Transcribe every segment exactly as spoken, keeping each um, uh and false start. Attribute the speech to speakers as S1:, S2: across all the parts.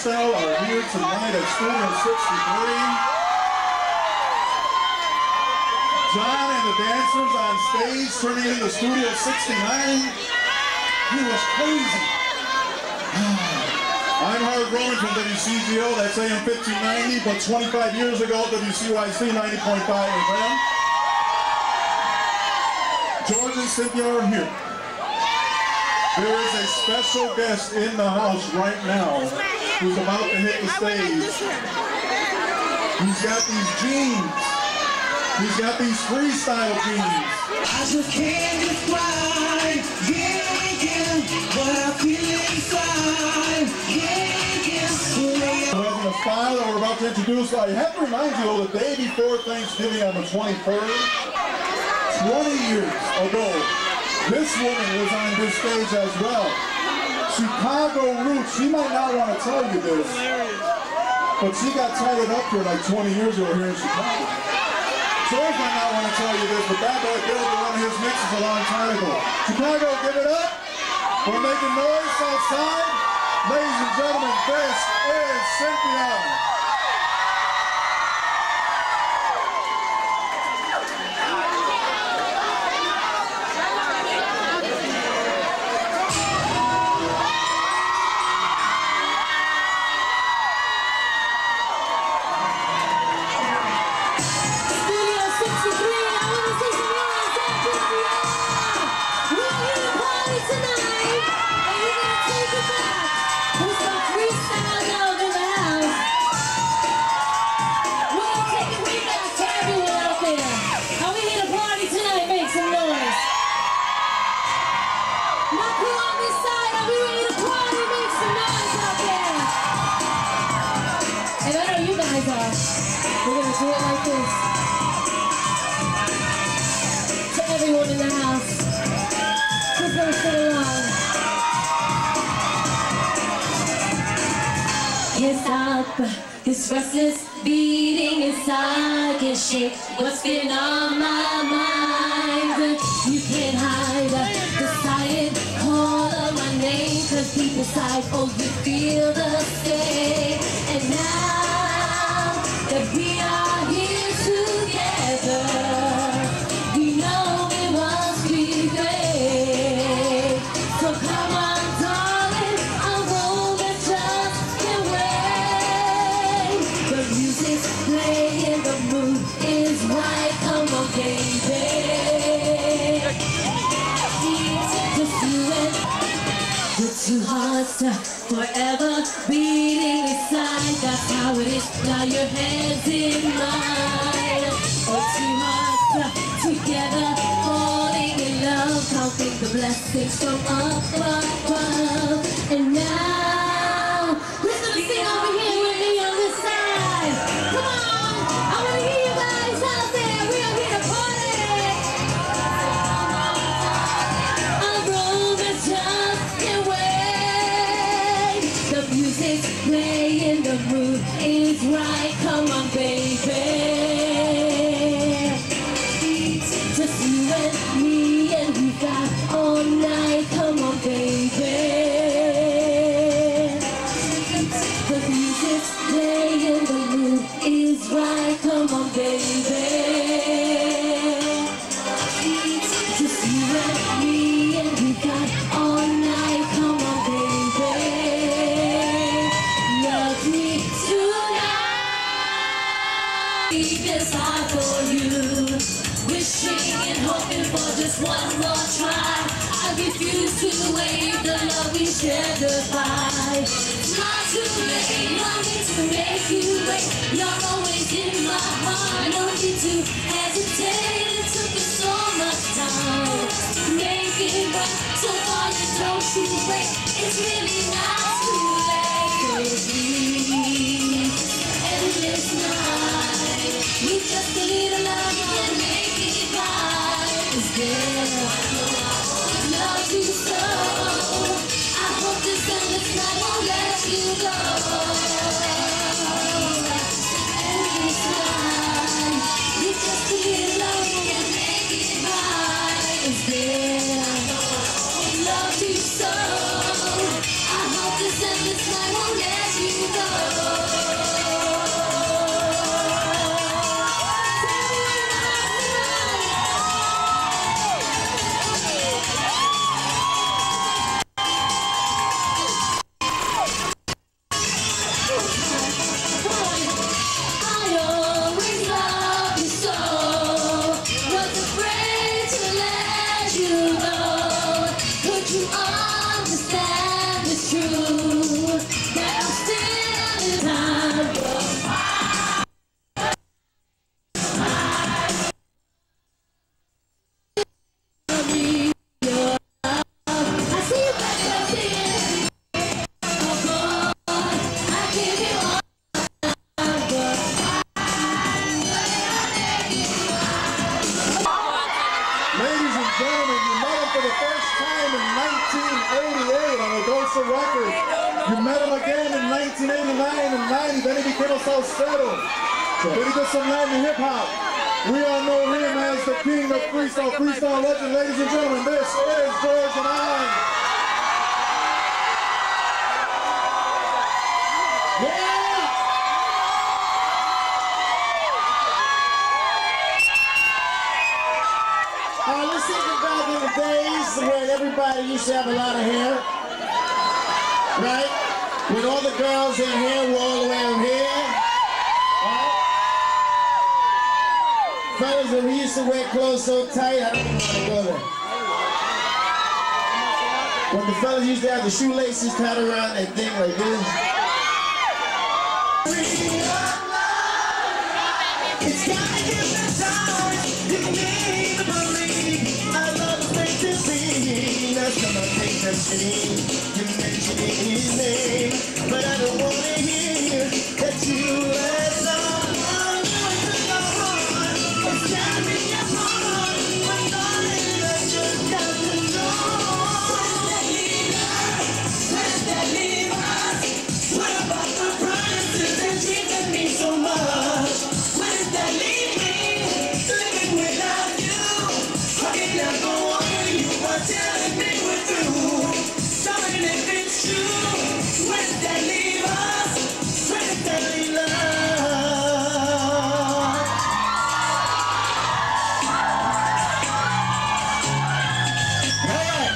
S1: Freestyle are here tonight at Studio sixty-three. John and the dancers on stage turning into Studio sixty-nine. He was crazy. I'm Harv from W C G O, that's A M fifteen ninety, but twenty-five years ago, W C Y C ninety point five F M. George and Cynthia are here. There is a special guest in the house right now who's about to hit the stage. He's got these jeans. He's got these freestyle jeans.
S2: I just can't describe, yeah, yeah, what I feel inside, yeah, yeah.
S1: Who has a style that we're about to introduce. I have to remind you, the day before Thanksgiving on the twenty-third, twenty years ago, this woman was on this stage as well. Chicago roots. She might not want to tell you this, but she got tied up here like twenty years ago here in Chicago. George might not want to tell you this, but that boy did one of his mixes a long time ago. Chicago, give it up. We're making noise outside. Ladies and gentlemen, this is Cynthia.
S3: We're going to do it like this. To everyone in the house, just let us sit along. Can't stop this restless beating inside. Can't shake what's been on my mind. You can't hide the silent call of my name, 'cause deep inside, oh, you feel the same. And now that we are here together, we know it must be great. So come on, darling, I'll roll and just can't wait. The music's playing, the mood is right. Come on, baby. Just you and the two hearts forever beating inside. That's how it is. Now your hands in mine. Oh, two hearts together, falling in love, counting the blessings from up above. And now, listen to sing over here with me on this side. Come on, I want to hear you guys out there. We are here to party. I'm rolling, just can't wait. The music's playing, the mood is right. Come on, baby. Just you and me, and we got all night. Come on, baby. The music's playing, the mood is right. Come on, baby. Just you and me, and we got all night. Come on, baby. Love me tonight. This hard for you, wishing and hoping for just one more try. I refuse to waive the love we share goodbye. It's not too late, no need to make you wait. You're always in my heart, no need to hesitate. It took us so much time to make it right. So far you don't you wait, it's really not too late. So please, endless night, with just a little love you can make it right. Is there love you so? I hope this endless night won't let you go. Endless night, with just a little love you can make it right. Is there love you so? I hope this endless night won't let you go.
S1: the first time in nineteen eighty-eight on Adosa Records. You met him again in nineteen eighty-nine and ninety, then he became a falsetto. Then he did some Latin hip-hop. We all know him as the king of freestyle, freestyle legend. Ladies and gentlemen, this is George and I. Yeah!
S4: Uh, let's think about in the days when everybody used to have a lot of hair, right? When all the girls in hair were all the way over here. Right? Fellas, when we used to wear clothes so tight, I don't even want to go there. When the fellas used to have the shoelaces tied around that thing like this. It's gotta give me time. You need to believe. I love the thing to be. That's gonna take the scene. You mentioning his name, but I don't wanna hear that you let someone to go on. It's gotta be your heart. My darling, I just got to know. Where's that leave us? Where's that leave us? What about the promises that dreams that mean so much? Where does that leave me? Living without you. How can I go on when you are telling me we're through? Darling, if it's true, where does that leave us? Where does that leave us? Alright.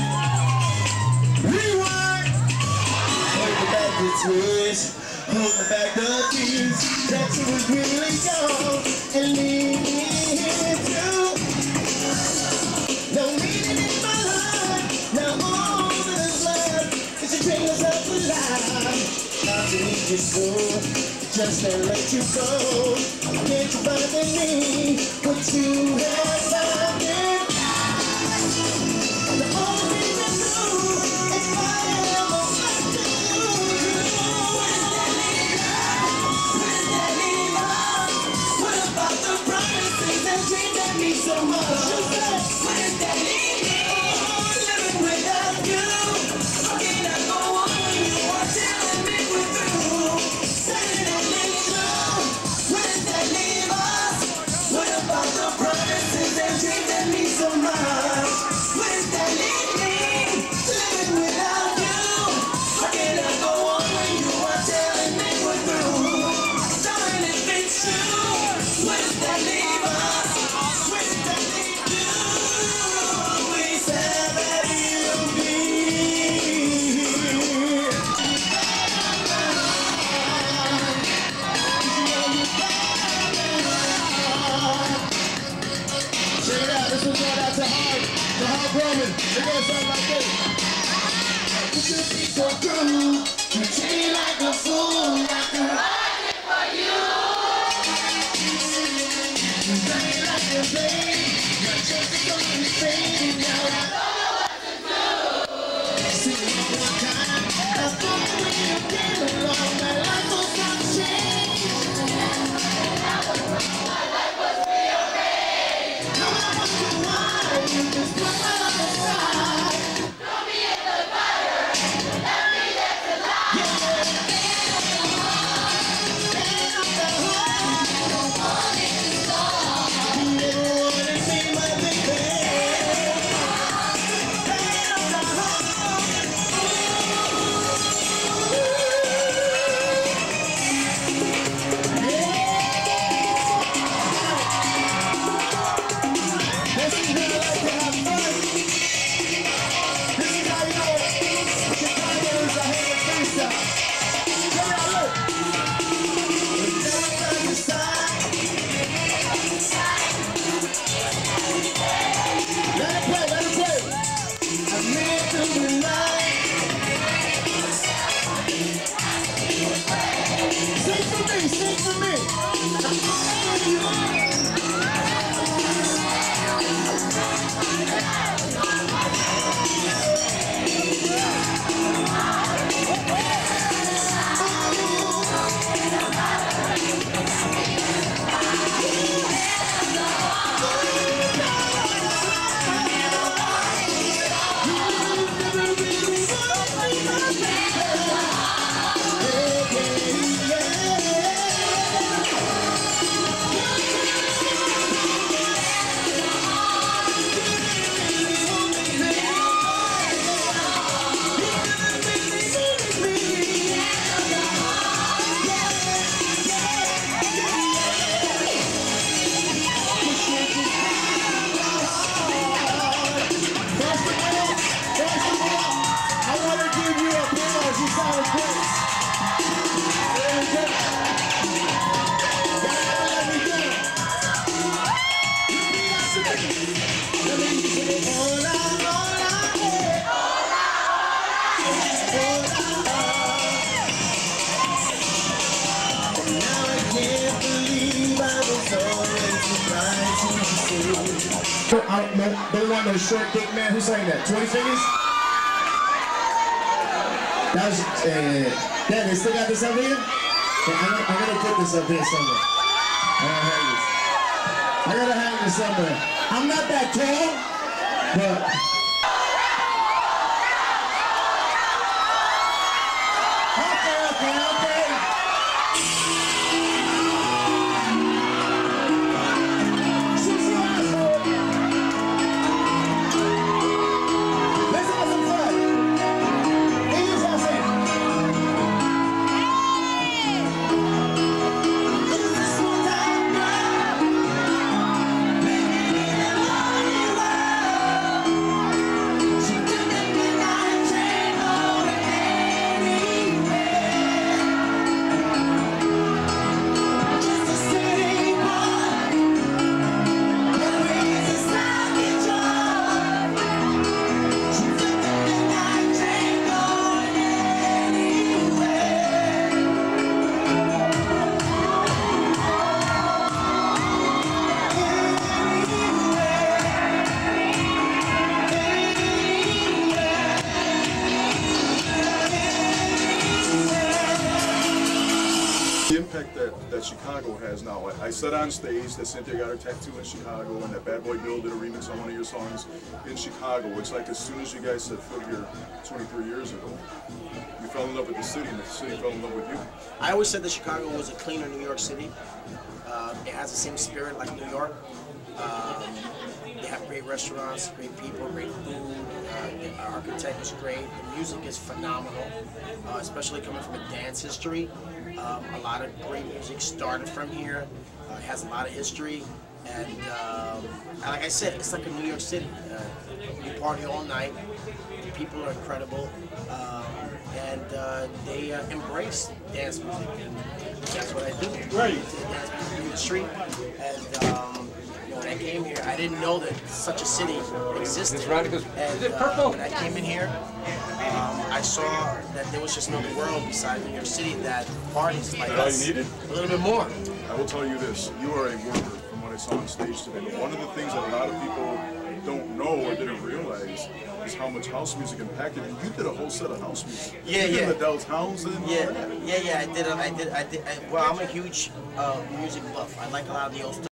S4: Rewind. Hold the back the twist. Hold the back the keys. That you was really young and leave me here too. No meaning in my life. Now all that is left is to bring us up alive. Not to leave you so, just to let you go. Can't you find in me what you have found in? The only thing I know is why I am back to you. Where's that leave us? Where's that leave us? What about the promises and dreams that mean so much? Where's that leave me? Living without you. How can I go on when you are telling me we're through? Saying that it's true. Where's that leave us? What about the promises and dreams that mean so much? Where's that leave me? Living without you. How can I go on when you are telling me we're through? Darling, if it's true, where does that leave us? Where does that leave you? We said that you'll be here. Check it out, this one's going out to Harv, to Harv Roman. It goes something like this. You should be so true. You treat me like a fool, like a for you. You play me like a babe. You're just going insane now. I don't know what to do. See me one more time. I thought when you came along, my life was gonna change. My life was rearranged. No, I wonder why you just put my life aside. Throw me in the fire. Let me dance alive. Yeah. Stand up the heart. Don't want it to stop. You never wanna see my baby. I don't, don't want no short dick man. Who sang that? twenty fingers? That was, yeah, yeah, yeah. Damn, they still got this up here? Yeah, I'm, gonna, I'm gonna put this up here somewhere. I gotta hang this. I gotta hang this somewhere. I'm not that tall, but... Okay, okay, okay. She's your asshole. Let's have some fun. Here's what I say. Just this one time, girl. Maybe we can love you well. She took the midnight train over anywhere. Just a city boy, but with a stocking job. She took the midnight train going anywhere.
S1: The impact that, that Chicago has now. I, I said on stage that Cynthia got her tattoo in Chicago and that Bad Boy Bill did a remix on one of your songs in Chicago. It's like as soon as you guys set foot here twenty-three years ago, you fell in love with the city and the city fell in love with you.
S5: I always said that Chicago was a cleaner New York City. Uh, it has the same spirit like New York. Um, they have great restaurants, great people, great food. Uh, the architect is great. The music is phenomenal, uh, especially coming from a dance history. Um, a lot of great music started from here. Uh, it has a lot of history. And, um, and like I said, it's like a New York City. Uh, you party all night. The people are incredible. Um, and uh, they uh, embrace dance music. And that's what I do.
S1: Right.
S5: Dance music in the street. And um, you know, when I came here, I didn't know that such a city existed. And uh, when I came in here, um, I saw that there was just no world beside New York City that parties like
S1: That all you
S5: us
S1: needed?
S5: a little bit more.
S1: I will tell you this, you are a worker from what I saw on stage today, but one of the things that a lot of people don't know or didn't realize is how much house music impacted you. You did a whole set of house music.
S5: Yeah,
S1: you
S5: yeah.
S1: did Adele Townsend.
S5: Yeah, yeah, yeah. I did. I did. I did. I, well, I'm a huge uh, music buff. I like a lot of the old stuff.